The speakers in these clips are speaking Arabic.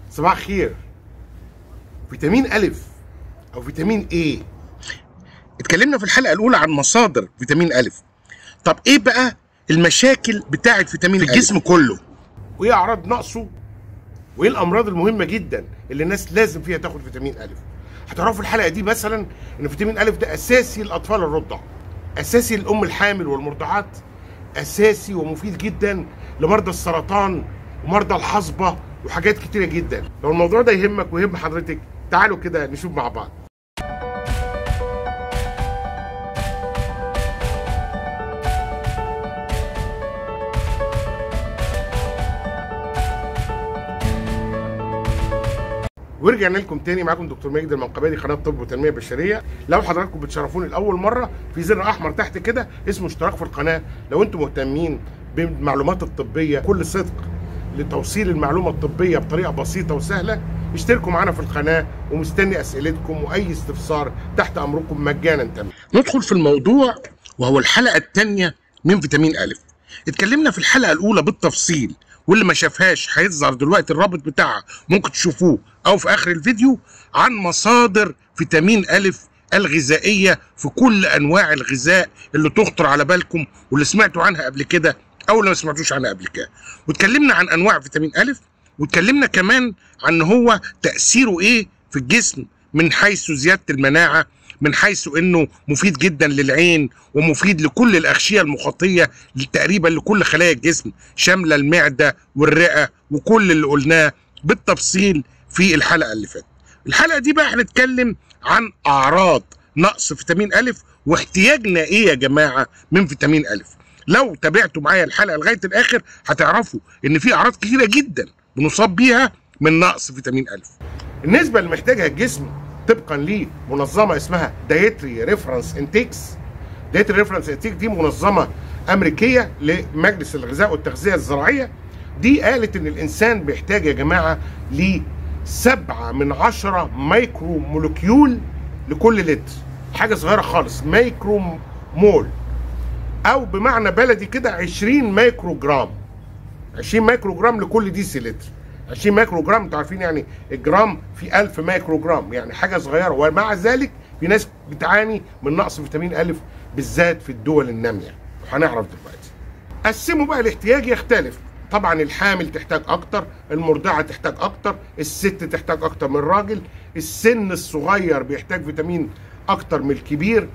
صباح الخير. فيتامين أ أو فيتامين A. اتكلمنا في الحلقة الأولى عن مصادر فيتامين أ. طب إيه بقى المشاكل بتاعة فيتامين في الجسم كله، وإيه أعراض نقصه، وإيه الأمراض المهمة جدا اللي الناس لازم فيها تاخد فيتامين أ. هتعرفوا في الحلقة دي مثلا إن فيتامين أ ده أساسي للأطفال الرضع، أساسي للأم الحامل والمرضعات، أساسي ومفيد جدا لمرضى السرطان ومرضى الحصبة وحاجات كتيرة جدا. لو الموضوع ده يهمك ويهم حضرتك تعالوا كده نشوف مع بعض. ورجعنا لكم تاني، معاكم دكتور ماجد المنقبادي، قناه طب وتنميه بشريه. لو حضراتكم بتشرفوني لاول مره، في زر احمر تحت كده اسمه اشتراك في القناه. لو انتم مهتمين بالمعلومات الطبيه كل صدق لتوصيل المعلومه الطبيه بطريقه بسيطه وسهله، اشتركوا معانا في القناه، ومستني اسئلتكم واي استفسار تحت امركم مجانا تماما. ندخل في الموضوع وهو الحلقة الثانية من فيتامين أ. اتكلمنا في الحلقة الأولى بالتفصيل، واللي ما شافهاش هيظهر دلوقتي الرابط بتاعها، ممكن تشوفوه أو في آخر الفيديو، عن مصادر فيتامين أ الغذائية في كل أنواع الغذاء اللي تخطر على بالكم واللي سمعتوا عنها قبل كده أو اللي ما سمعتوش عنها قبل كده. واتكلمنا عن أنواع فيتامين أ، واتكلمنا كمان عن هو تأثيره إيه في الجسم من حيث زيادة المناعة، من حيث انه مفيد جدا للعين ومفيد لكل الاغشيه المخاطيه تقريبا لكل خلايا الجسم، شامله المعده والرئه وكل اللي قلناه بالتفصيل في الحلقه اللي فاتت. الحلقه دي بقى هنتكلم عن اعراض نقص فيتامين أ واحتياجنا ايه يا جماعه من فيتامين أ. لو تابعتوا معايا الحلقه لغايه الاخر هتعرفوا ان في اعراض كثيره جدا بنصاب بيها من نقص فيتامين أ. النسبه اللي محتاجها الجسم طبقا لمنظمه اسمها دايتري ريفرنس انتكس. دايتري ريفرنس انتكس دي منظمه امريكيه لمجلس الغذاء والتغذيه الزراعيه. دي قالت ان الانسان بيحتاج يا جماعه ل 7 من 10 مايكرو مولكيول لكل لتر، حاجه صغيره خالص، مايكرو مول، او بمعنى بلدي كده 20 مايكرو جرام. 20 مايكرو جرام لكل ديسي لتر. 20 مايكرو جرام انتوا عارفين يعني الجرام في 1000 مايكرو جرام، يعني حاجه صغيره. ومع ذلك في ناس بتعاني من نقص فيتامين أ بالذات في الدول الناميه، وهنعرف دلوقتي. قسموا بقى الاحتياج يختلف. طبعا الحامل تحتاج اكتر، المرضعه تحتاج اكتر، الست تحتاج اكتر من الراجل، السن الصغير بيحتاج فيتامين اكتر من الكبير،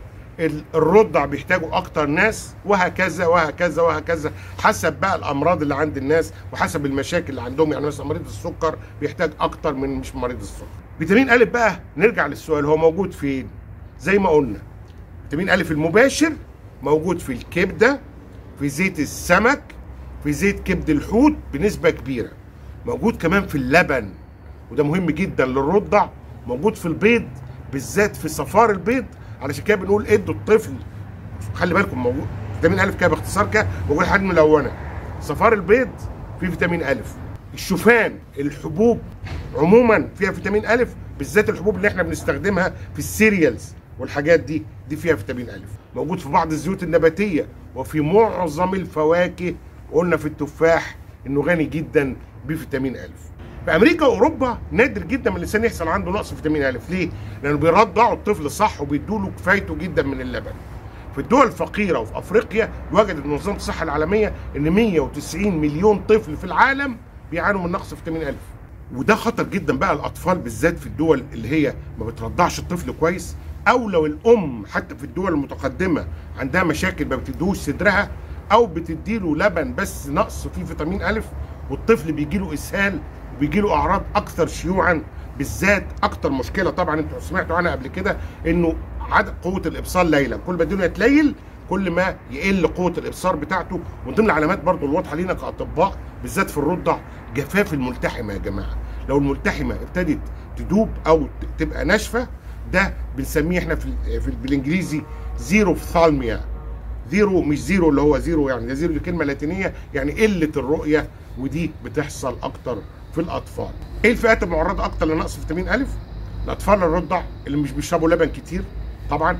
الرضع بيحتاجوا اكتر ناس، وهكذا وهكذا وهكذا، حسب بقى الامراض اللي عند الناس وحسب المشاكل اللي عندهم. يعني مثلا مريض السكر بيحتاج اكتر من مش مريض السكر. فيتامين أ بقى نرجع للسؤال، هو موجود فين؟ زي ما قلنا فيتامين أ المباشر موجود في الكبده، في زيت السمك، في زيت كبد الحوت بنسبه كبيره، موجود كمان في اللبن وده مهم جدا للرضع، موجود في البيض بالذات في صفار البيض. علشان كده بنقول ادوا الطفل، خلي بالكم موجود فيتامين أ كده باختصار كده، موجود حاجه ملونه. صفار البيض فيه فيتامين أ، الشوفان، الحبوب عموما فيها فيتامين أ، بالذات الحبوب اللي احنا بنستخدمها في السيريالز والحاجات دي فيها فيتامين أ. موجود في بعض الزيوت النباتيه وفي معظم الفواكه. قلنا في التفاح انه غني جدا بفيتامين أ. في امريكا واوروبا نادر جدا من الانسان يحصل عنده نقص فيتامين أ. ليه؟ لانه بيرضعوا الطفل صح وبيدوا له كفايته جدا من اللبن. في الدول الفقيره وفي افريقيا وجدت منظمه الصحه العالميه ان 190 مليون طفل في العالم بيعانوا من نقص فيتامين أ. وده خطر جدا بقى الاطفال، بالذات في الدول اللي هي ما بترضعش الطفل كويس، او لو الام حتى في الدول المتقدمه عندها مشاكل ما بتدوش صدرها، او بتديله لبن بس نقص فيه فيتامين أ، والطفل بيجيله اسهال وبيجيله اعراض اكثر شيوعا. بالذات اكتر مشكله طبعا انتوا سمعتوا عنها قبل كده، انه عدم قوه الابصار ليلا. كل ما الدنيا تليل كل ما يقل قوه الابصار بتاعته. ومن ضمن العلامات برضو الواضحه لينا كاطباء بالذات في الرضع جفاف الملتحمه يا جماعه. لو الملتحمه ابتدت تدوب او تبقى ناشفه، ده بنسميه احنا بالانجليزي زيرو فثالميا. زيرو مش زيرو اللي هو زيرو، يعني ده زيرو دي كلمه لاتينيه يعني قله الرؤيه، ودي بتحصل اكتر في الاطفال. ايه الفئات المعرضه اكتر لنقص فيتامين أ؟ الاطفال الرضع اللي مش بيشربوا لبن كتير طبعا،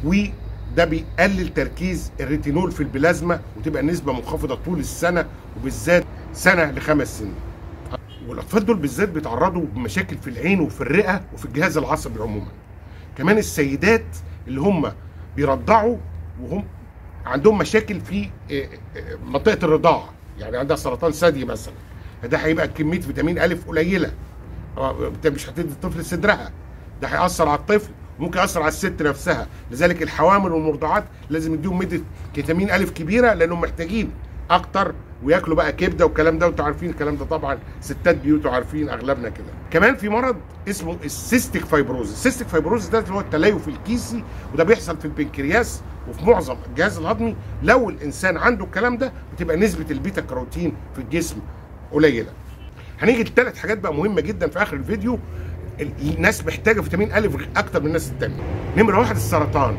وده بيقلل تركيز الريتينول في البلازما وتبقى النسبه منخفضه طول السنه، وبالذات سنه ل5 سنين. والاطفال دول بالذات بيتعرضوا بمشاكل في العين وفي الرئه وفي الجهاز العصبي عموما. كمان السيدات اللي هم بيرضعوا وهم عندهم مشاكل في منطقه الرضاعه، يعني عندها سرطان ثدي مثلا، ده هيبقى كميه فيتامين أ قليله، مش هتدي الطفل صدرها، ده هيأثر على الطفل، ممكن يأثر على الست نفسها. لذلك الحوامل والمرضعات لازم يديهم ماده فيتامين أ كبيره، لانهم محتاجين اكتر، وياكلوا بقى كبده والكلام ده، وانتوا عارفين الكلام ده طبعا، ستات بيوت وعارفين اغلبنا كده. كمان في مرض اسمه السيستيك فايبروز. السيستيك فايبروز ده اللي هو التليف الكيسي، وده بيحصل في البنكرياس وفي معظم الجهاز الهضمي. لو الانسان عنده الكلام ده بتبقى نسبه البيتا كاروتين في الجسم قليله. هنيجي لثلاث حاجات بقى مهمه جدا في اخر الفيديو. الناس محتاجه فيتامين أ اكتر من الناس التانيه. نمره واحد السرطان،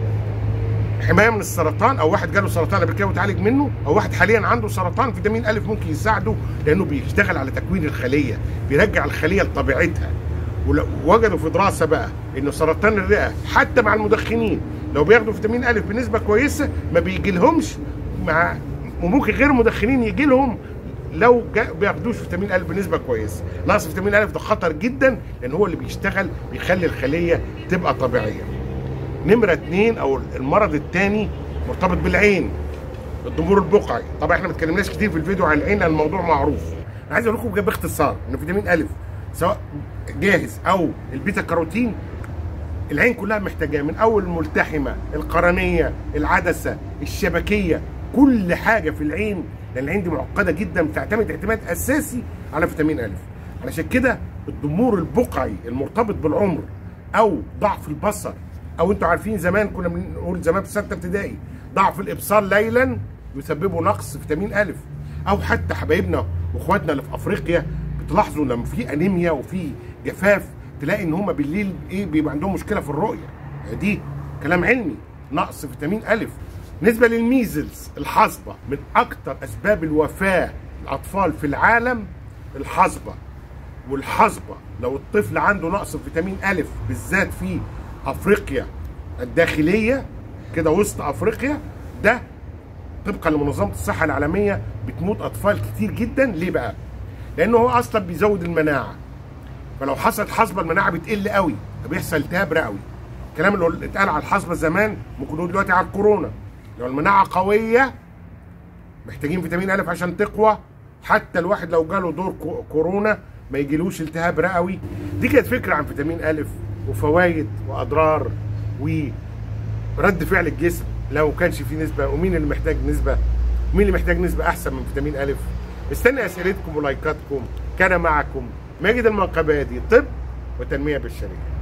حمايه من السرطان، او واحد جاله سرطان قبل كده وتعالج منه، او واحد حاليا عنده سرطان، فيتامين أ ممكن يساعده، لانه بيشتغل على تكوين الخليه، بيرجع الخليه لطبيعتها. ووجدوا في دراسه بقى انه سرطان الرئه حتى مع المدخنين لو بياخدوا فيتامين أ بنسبه كويسه ما بيجيلهمش، وممكن غير المدخنين يجي لهم لو بياخدوش فيتامين أ بنسبه كويسه. نقص فيتامين أ ده خطر جدا، لان هو اللي بيشتغل بيخلي الخليه تبقى طبيعيه. نمره 2 او المرض الثاني مرتبط بالعين، الضمور البقعي. طبعا احنا ما اتكلمناش كتير في الفيديو عن العين لان الموضوع معروف. انا عايز اقول لكم باختصار ان فيتامين أ سواء جاهز او البيتا كاروتين العين كلها محتاجاه، من اول الملتحمه، القرنيه، العدسه، الشبكيه، كل حاجه في العين، لان العين دي معقده جدا، بتعتمد اعتماد اساسي على فيتامين أ. علشان كده الضمور البقعي المرتبط بالعمر او ضعف البصر، او انتوا عارفين زمان كنا بنقول زمان في سته ابتدائي ضعف الابصار ليلا يسببه نقص فيتامين أ، او حتى حبايبنا واخواتنا اللي في افريقيا بتلاحظوا لما في انيميا وفي جفاف تلاقي ان هم بالليل بيبقى عندهم مشكله في الرؤيه. دي كلام علمي، نقص فيتامين أ. بالنسبه للميزلز، الحصبه، من اكثر اسباب الوفاه الاطفال في العالم الحصبه. والحصبه لو الطفل عنده نقص فيتامين أ بالذات في افريقيا الداخليه كده وسط افريقيا، ده طبقا لمنظمه الصحه العالميه بتموت اطفال كتير جدا. ليه بقى؟ لانه هو اصلا بيزود المناعه، فلو حصلت حصبه المناعه بتقل قوي، فبيحصل التهاب رئوي. الكلام اللي اتقال على الحصبه زمان ممكن نقول دلوقتي على الكورونا. لو المناعه قويه محتاجين فيتامين أ عشان تقوى، حتى الواحد لو جاله دور كورونا ما يجيلوش التهاب رئوي. دي كانت فكره عن فيتامين أ وفوائد واضرار ورد فعل الجسم لو كانش فيه نسبه، ومين اللي محتاج نسبه، ومين اللي محتاج نسبه احسن من فيتامين أ. استنى اسئلتكم ولايكاتكم. كان معكم ماجد المنقبادي، طب وتنميه بشريه.